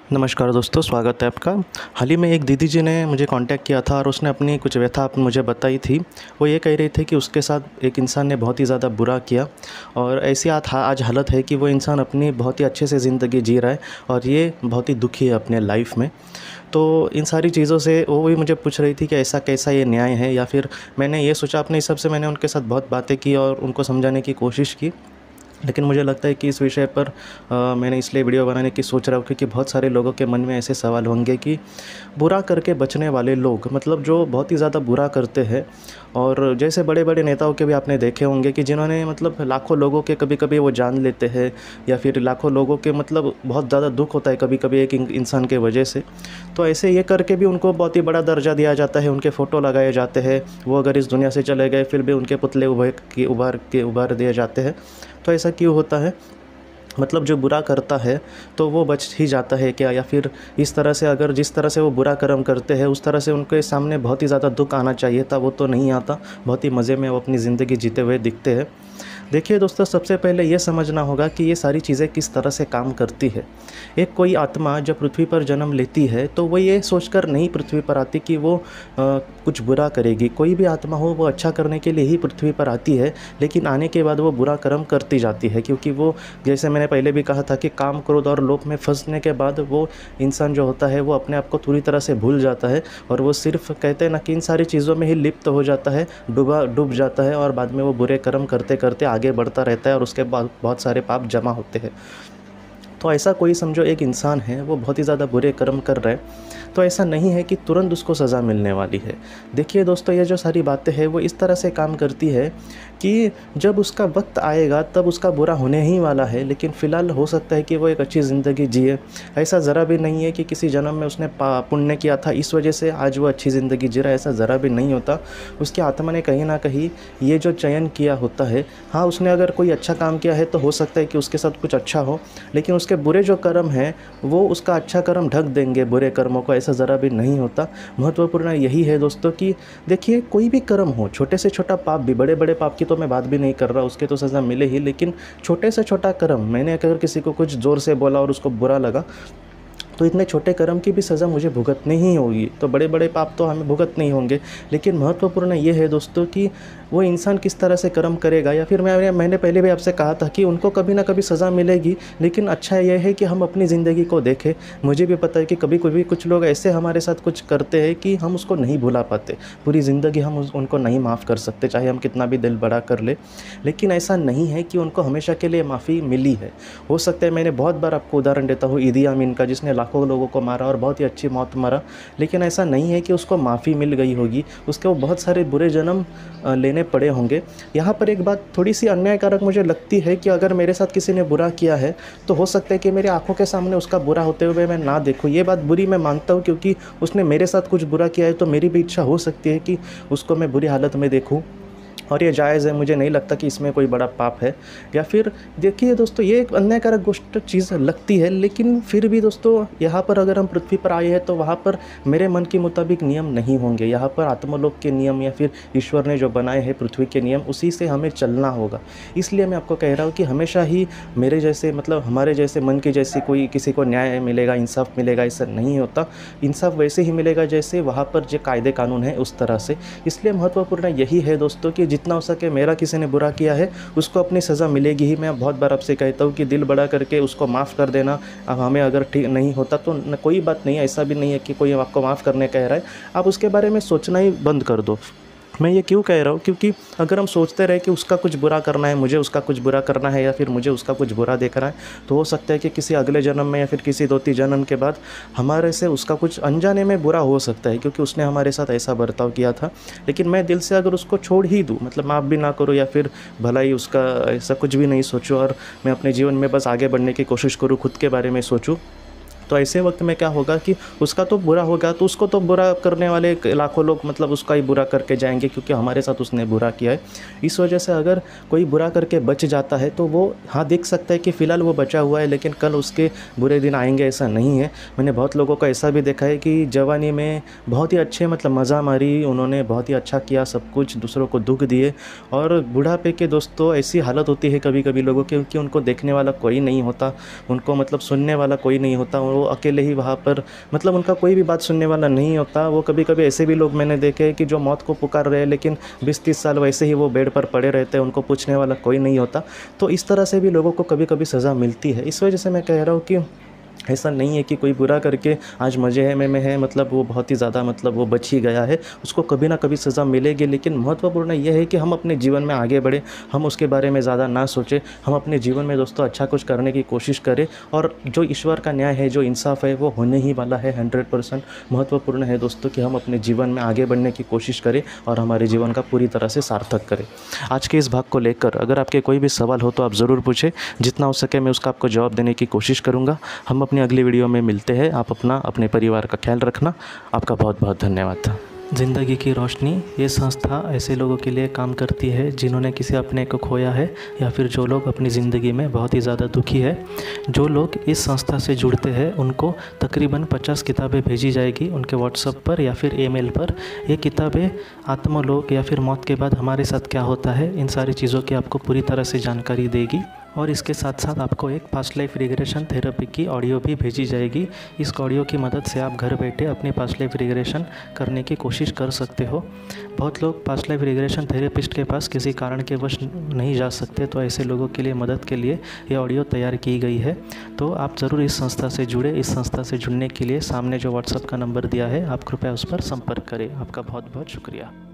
नमस्कार दोस्तों, स्वागत है आपका। हाल ही में एक दीदी जी ने मुझे कांटेक्ट किया था और उसने अपनी कुछ व्यथा मुझे बताई थी। वो ये कह रही थी कि उसके साथ एक इंसान ने बहुत ही ज़्यादा बुरा किया और ऐसी आज हालत है कि वो इंसान अपनी बहुत ही अच्छे से ज़िंदगी जी रहा है और ये बहुत ही दुखी है अपने लाइफ में। तो इन सारी चीज़ों से वो भी मुझे पूछ रही थी कि ऐसा कैसा ये न्याय है, या फिर मैंने ये सोचा अपने हिसाब से। मैंने उनके साथ बहुत बातें की और उनको समझाने की कोशिश की, लेकिन मुझे लगता है कि इस विषय पर मैंने इसलिए वीडियो बनाने की सोच रहा हूँ क्योंकि बहुत सारे लोगों के मन में ऐसे सवाल होंगे कि बुरा करके बचने वाले लोग, मतलब जो बहुत ही ज़्यादा बुरा करते हैं, और जैसे बड़े बड़े नेताओं के भी आपने देखे होंगे कि जिन्होंने मतलब लाखों लोगों के कभी कभी वो जान लेते हैं, या फिर लाखों लोगों के मतलब बहुत ज़्यादा दुख होता है कभी कभी एक इंसान के वजह से। तो ऐसे ये करके भी उनको बहुत ही बड़ा दर्जा दिया जाता है, उनके फ़ोटो लगाए जाते हैं। वो अगर इस दुनिया से चले गए फिर भी उनके पुतले उभार दिए जाते हैं। तो ऐसा क्यों होता है? मतलब जो बुरा करता है तो वो बच ही जाता है क्या, या फिर इस तरह से अगर जिस तरह से वो बुरा कर्म करते हैं उस तरह से उनके सामने बहुत ही ज़्यादा दुख आना चाहिए था, वो तो नहीं आता। बहुत ही मज़े में वो अपनी ज़िंदगी जीते हुए दिखते हैं। देखिए दोस्तों, सबसे पहले ये समझना होगा कि ये सारी चीज़ें किस तरह से काम करती है। एक कोई आत्मा जब पृथ्वी पर जन्म लेती है तो वो ये सोचकर नहीं पृथ्वी पर आती कि वो कुछ बुरा करेगी। कोई भी आत्मा हो वो अच्छा करने के लिए ही पृथ्वी पर आती है, लेकिन आने के बाद वो बुरा कर्म करती जाती है, क्योंकि वो, जैसे मैंने पहले भी कहा था कि काम, क्रोध और लोभ में फंसने के बाद वो इंसान जो होता है वो अपने आप को पूरी तरह से भूल जाता है और वो सिर्फ कहते हैं ना कि इन सारी चीज़ों में ही लिप्त हो जाता है, डूब जाता है, और बाद में वो बुरे कर्म करते करते आगे बढ़ता रहता है और उसके बाद बहुत सारे पाप जमा होते हैं। तो ऐसा कोई समझो एक इंसान है, वो बहुत ही ज़्यादा बुरे कर्म कर रहा है, तो ऐसा नहीं है कि तुरंत उसको सज़ा मिलने वाली है। देखिए दोस्तों, ये जो सारी बातें हैं वो इस तरह से काम करती है कि जब उसका वक्त आएगा तब उसका बुरा होने ही वाला है, लेकिन फ़िलहाल हो सकता है कि वो एक अच्छी ज़िंदगी जिए। ऐसा ज़रा भी नहीं है कि किसी जन्म में उसने पुण्य किया था इस वजह से आज वो अच्छी ज़िंदगी जी रहा है, ऐसा ज़रा भी नहीं होता। उसकी आत्मा ने कहीं ना कहीं ये जो चयन किया होता है, हाँ उसने अगर कोई अच्छा काम किया है तो हो सकता है कि उसके साथ कुछ अच्छा हो, लेकिन उसके बुरे जो कर्म हैं वो उसका अच्छा कर्म ढक देंगे बुरे कर्मों को, ऐसा ज़रा भी नहीं होता। महत्वपूर्ण यही है दोस्तों कि देखिए, कोई भी कर्म हो, छोटे से छोटा पाप भी, बड़े बड़े पाप की तो मैं बात भी नहीं कर रहा, उसके तो सज़ा मिले ही, लेकिन छोटे से छोटा कर्म, मैंने अगर किसी को कुछ ज़ोर से बोला और उसको बुरा लगा तो इतने छोटे कर्म की भी सज़ा मुझे भुगतनी ही होगी, तो बड़े बड़े पाप तो हमें भुगतने ही होंगे। लेकिन महत्वपूर्ण ये है दोस्तों कि वो इंसान किस तरह से कर्म करेगा, या फिर मैंने पहले भी आपसे कहा था कि उनको कभी ना कभी सज़ा मिलेगी, लेकिन अच्छा यह है कि हम अपनी ज़िंदगी को देखें। मुझे भी पता है कि कभी कभी कुछ लोग ऐसे हमारे साथ कुछ करते हैं कि हम उसको नहीं भुला पाते, पूरी ज़िंदगी हम उनको नहीं माफ़ कर सकते, चाहे हम कितना भी दिल बड़ा कर ले। लेकिन ऐसा नहीं है कि उनको हमेशा के लिए माफ़ी मिली है। हो सकता है, मैंने बहुत बार आपको उदाहरण देता हूँ ईदी अमीन का, जिसने लाखों लोगों को मारा और बहुत ही अच्छी मौत मरा, लेकिन ऐसा नहीं है कि उसको माफ़ी मिल गई होगी, उसके वो बहुत सारे बुरे जन्म लेने पड़े होंगे। यहाँ पर एक बात थोड़ी सी अन्यायकारक मुझे लगती है कि अगर मेरे साथ किसी ने बुरा किया है तो हो सकता है कि मेरी आंखों के सामने उसका बुरा होते हुए मैं ना देखूँ। ये बात बुरी मैं मानता हूँ, क्योंकि उसने मेरे साथ कुछ बुरा किया है तो मेरी भी इच्छा हो सकती है कि उसको मैं बुरी हालत में देखूँ, और ये जायज़ है। मुझे नहीं लगता कि इसमें कोई बड़ा पाप है। या फिर देखिए दोस्तों, ये एक अन्यायकारक चीज़ लगती है, लेकिन फिर भी दोस्तों, यहाँ पर अगर हम पृथ्वी पर आए हैं तो वहाँ पर मेरे मन के मुताबिक नियम नहीं होंगे। यहाँ पर आत्मलोक के नियम या फिर ईश्वर ने जो बनाए हैं पृथ्वी के नियम, उसी से हमें चलना होगा। इसलिए मैं आपको कह रहा हूँ कि हमेशा ही मेरे जैसे, मतलब हमारे जैसे मन की जैसी कोई किसी को न्याय मिलेगा, इंसाफ मिलेगा, ऐसा नहीं होता। इंसाफ वैसे ही मिलेगा जैसे वहाँ पर जो कायदे कानून है उस तरह से। इसलिए महत्वपूर्ण यही है दोस्तों कि जितना हो सके मेरा किसी ने बुरा किया है उसको अपनी सज़ा मिलेगी ही। मैं बहुत बार आपसे कहता हूँ कि दिल बड़ा करके उसको माफ़ कर देना। अब हमें अगर ठीक नहीं होता तो कोई बात नहीं, ऐसा भी नहीं है कि कोई आपको माफ़ करने कह रहा है, आप उसके बारे में सोचना ही बंद कर दो। मैं ये क्यों कह रहा हूँ? क्योंकि अगर हम सोचते रहे कि उसका कुछ बुरा करना है, मुझे उसका कुछ बुरा करना है, या फिर मुझे उसका कुछ बुरा देखना है, तो हो सकता है कि किसी अगले जन्म में या फिर किसी 2-3 जन्म के बाद हमारे से उसका कुछ अनजाने में बुरा हो सकता है, क्योंकि उसने हमारे साथ ऐसा बर्ताव किया था। लेकिन मैं दिल से अगर उसको छोड़ ही दूँ, मतलब माफ़ भी ना करूँ या फिर भला ही उसका ऐसा कुछ भी नहीं सोचूँ, और मैं अपने जीवन में बस आगे बढ़ने की कोशिश करूँ, खुद के बारे में सोचूँ, तो ऐसे वक्त में क्या होगा कि उसका तो बुरा होगा, तो उसको तो बुरा करने वाले लाखों लोग मतलब उसका ही बुरा करके जाएंगे, क्योंकि हमारे साथ उसने बुरा किया है। इस वजह से अगर कोई बुरा करके बच जाता है तो वो हाँ देख सकता है कि फ़िलहाल वो बचा हुआ है, लेकिन कल उसके बुरे दिन आएंगे, ऐसा नहीं है। मैंने बहुत लोगों को ऐसा भी देखा है कि जवानी में बहुत ही अच्छे मतलब मज़ा मारी, उन्होंने बहुत ही अच्छा किया, सब कुछ दूसरों को दुख दिए, और बुढ़ापे के दोस्तों ऐसी हालत होती है कभी कभी लोगों की, क्योंकि उनको देखने वाला कोई नहीं होता, उनको मतलब सुनने वाला कोई नहीं होता, वो अकेले ही वहाँ पर, मतलब उनका कोई भी बात सुनने वाला नहीं होता। वो कभी कभी ऐसे भी लोग मैंने देखे हैं कि जो मौत को पुकार रहे हैं, लेकिन 20-30 साल वैसे ही वो बेड पर पड़े रहते हैं, उनको पूछने वाला कोई नहीं होता। तो इस तरह से भी लोगों को कभी कभी सज़ा मिलती है। इस वजह से मैं कह रहा हूँ कि ऐसा नहीं है कि कोई बुरा करके आज मज़े में है, मतलब वो बहुत ही ज़्यादा, मतलब वो बच ही गया है, उसको कभी ना कभी सज़ा मिलेगी। लेकिन महत्वपूर्ण यह है कि हम अपने जीवन में आगे बढ़े, हम उसके बारे में ज़्यादा ना सोचें, हम अपने जीवन में दोस्तों अच्छा कुछ करने की कोशिश करें। और जो ईश्वर का न्याय है, जो इंसाफ है, वो होने ही वाला है 100%। महत्वपूर्ण है दोस्तों कि हम अपने जीवन में आगे बढ़ने की कोशिश करें और हमारे जीवन का पूरी तरह से सार्थक करें। आज के इस भाग को लेकर अगर आपके कोई भी सवाल हो तो आप ज़रूर पूछें, जितना हो सके मैं उसका आपको जवाब देने की कोशिश करूँगा। हम अपनी अगली वीडियो में मिलते हैं। आप अपना, अपने परिवार का ख्याल रखना। आपका बहुत बहुत धन्यवाद। ज़िंदगी की रोशनी ये संस्था ऐसे लोगों के लिए काम करती है जिन्होंने किसी अपने को खोया है, या फिर जो लोग अपनी ज़िंदगी में बहुत ही ज़्यादा दुखी है। जो लोग इस संस्था से जुड़ते हैं उनको तकरीबन 50 किताबें भेजी जाएगी उनके व्हाट्सएप पर या फिर ईमेल पर। ये किताबें आत्मलोक या फिर मौत के बाद हमारे साथ क्या होता है, इन सारी चीज़ों की आपको पूरी तरह से जानकारी देगी। और इसके साथ साथ आपको एक पास्ट लाइफ रिग्रेशन थेरेपी की ऑडियो भी भेजी जाएगी। इस ऑडियो की मदद से आप घर बैठे अपनी पास्ट लाइफ रिग्रेशन करने की कोशिश कर सकते हो। बहुत लोग पास्ट लाइफ रिग्रेशन थेरेपिस्ट के पास किसी कारण के वश नहीं जा सकते, तो ऐसे लोगों के लिए मदद के लिए ये ऑडियो तैयार की गई है। तो आप ज़रूर इस संस्था से जुड़े। इस संस्था से जुड़ने के लिए सामने जो व्हाट्सएप का नंबर दिया है, आप कृपया उस पर संपर्क करें। आपका बहुत बहुत शुक्रिया।